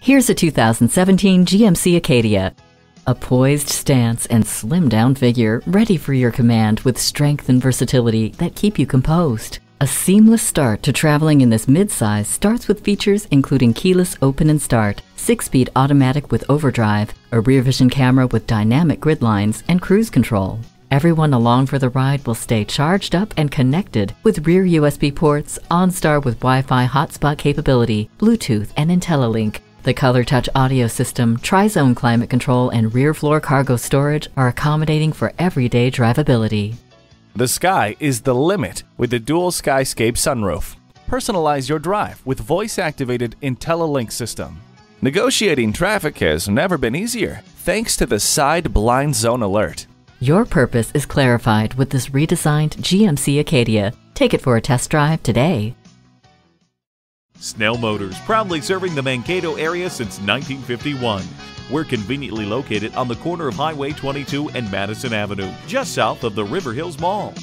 Here's a 2017 GMC Acadia. A poised stance and slimmed-down figure, ready for your command with strength and versatility that keep you composed. A seamless start to traveling in this midsize starts with features including keyless open and start, 6-speed automatic with overdrive, a rear vision camera with dynamic grid lines, and cruise control. Everyone along for the ride will stay charged up and connected with rear USB ports, OnStar with Wi-Fi hotspot capability, Bluetooth, and IntelliLink. The ColorTouch audio system, tri-zone climate control, and rear floor cargo storage are accommodating for everyday drivability. The sky is the limit with the dual Skyscape sunroof. Personalize your drive with voice-activated IntelliLink system. Negotiating traffic has never been easier thanks to the side blind zone alert. Your purpose is clarified with this redesigned GMC Acadia. Take it for a test drive today. Snell Motors, proudly serving the Mankato area since 1951. We're conveniently located on the corner of Highway 22 and Madison Avenue, just south of the River Hills Mall.